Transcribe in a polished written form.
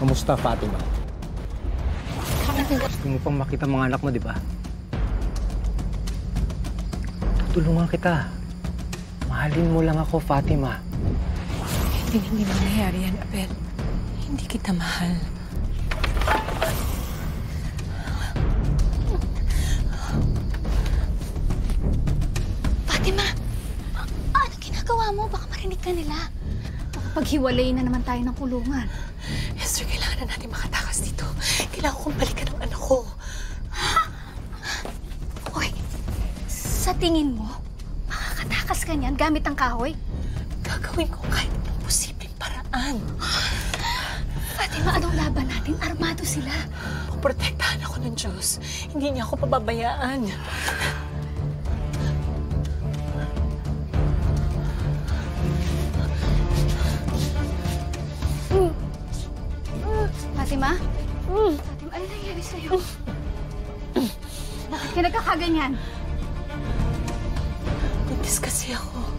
Kamusta, Fatima? Gusto mo pang makita mga anak mo, di ba? Tutulungan kita. Mahalin mo lang ako, Fatima. Hindi mangyayari yan, Abel. Hindi kita mahal. Fatima! Ano ginagawa mo? Baka marinig ka nila. Paghiwalay na naman tayo ng kulungan. Esther, kailangan na natin makatakas dito. Kailangan kong balikan ang anak ko. Ha? Hoy, sa tingin mo, makakatakas ka niyan gamit ang kahoy? Gagawin ko kahit anong posibleng paraan. Fatima, anong laban natin? Armado sila. Poprotektahan ako ng Diyos. Hindi niya ako pababayaan. Fatima? Fatima, ano nangyari sa'yo? Bakit ka nagkakaganyan? Buntis kasi ako.